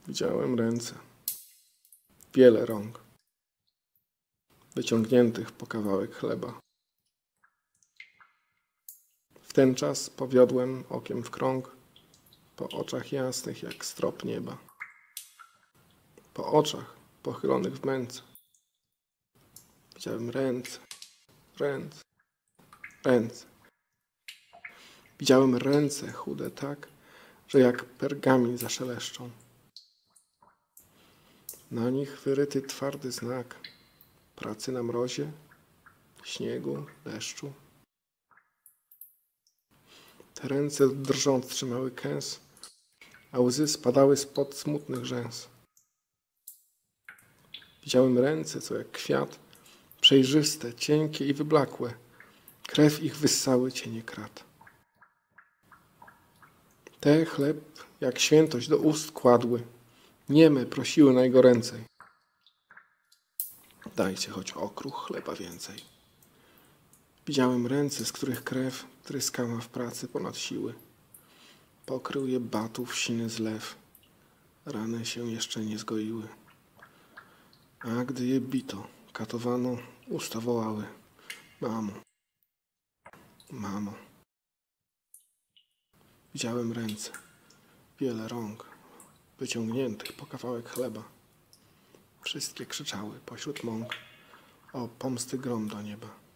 Widziałem ręce, wiele rąk, wyciągniętych po kawałek chleba. W ten czas powiodłem okiem w krąg, po oczach jasnych jak strop nieba, po oczach pochylonych w męce. Widziałem ręce, ręce, ręce. Widziałem ręce chude tak, że jak pergamin zaszeleszczą. Na nich wyryty twardy znak pracy na mrozie, śniegu, deszczu. Te ręce drżąc trzymały kęs, a łzy spadały spod smutnych rzęs. Widziałem ręce, co jak kwiat, przejrzyste, cienkie i wyblakłe. Krew ich wyssały cienie krat. Te chleb jak świętość do ust kładły, nieme prosiły najgoręcej. Dajcie choć okruch chleba więcej. Widziałem ręce, z których krew tryskała w pracy ponad siły. Pokrył je batów siny zlew. Rany się jeszcze nie zgoiły. A gdy je bito, katowano, usta wołały: mamo, mamo. Widziałem ręce, wiele rąk, wyciągniętych po kawałek chleba. Wszystkie krzyczały pośród mąk o pomsty grom do nieba.